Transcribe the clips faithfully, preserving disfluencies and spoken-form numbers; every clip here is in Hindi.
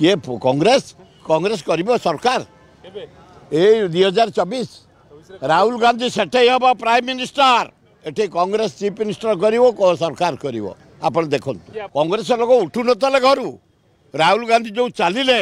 किए कांग्रेस कांग्रेस करिबो सरकार ए दुई हजार चौबीस राहुल गांधी सेठे हम प्राइम मिनिस्टर एटे कांग्रेस चीफ मिनिस्टर करिवो सरकार करिवो आपण देखो कांग्रेस लोक उठू नतले घर राहुल गांधी जो चलिले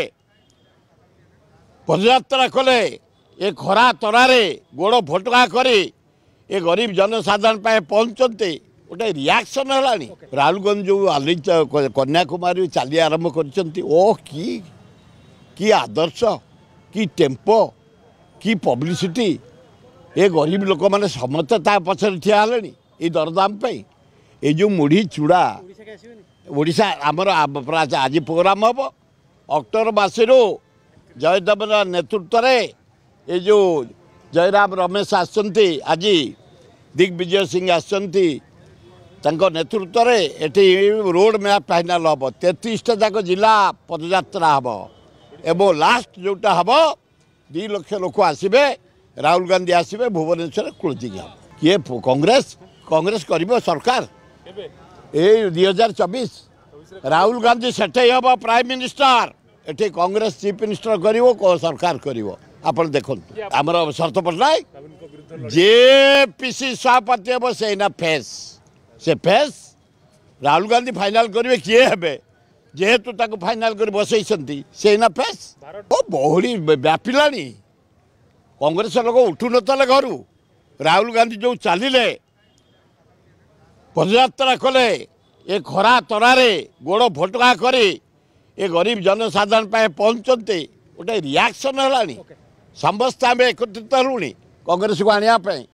पदयात्रा कले ए खरा तरारे गोड़ फटका करी ए गरीब जनसाधारण पाए पहुंचते गोटे रिएक्शन है राहुल गांधी जो आली कन्याकुमारी चली आरंभ कर ओ की की आदर्श की टेम्पो की पब्लिसिटी ए गरीब लोक मैंने समस्त पचर ठिया ये दरदाम ये जो मुढ़ी चूड़ा ओडिशा आमर आज प्रोग्राम हम अक्टोबर मसरू जयदेव नेतृत्व में ये जो जयराम रमेश आसती आज दिग्विजय सिंह आसती नेतृत्व में ये रोड मैप फाइनाल हम तैंतीस जाक जिला पदयात्रा हम एवं लास्ट जोटा हम दु लक्ष लोक आसबे राहुल गांधी आसबे भुवनेश्वर क्लोजिंग हम किए कांग्रेस कांग्रेस करिबो सरकार ए दुई हजार चौबीस राहुल गांधी सेठे हम प्राइम मिनिस्टर एटे कांग्रेस चीफ मिनिस्टर करिवो सरकार करिवो आपण देखो आमर शरत पट्टनायक जे पीसी सभापति हम से ना फेस से फेस राहुल गांधी फाइनाल करेंगे किए हे जेहेतु ताको फाइनाल कर बसई से ना फेस ओ बहुड़ी व्यापिला कांग्रेस लोक उठू नतले घर राहुल गांधी जो चलिले पदयात्रा कले ए खरा तरारे गोड़ फटका करी ए गरीब जनसाधारण पाए पहुंचते गोटे रिएक्शन है समस्त आम एकत्रित लुणी कांग्रेस को आने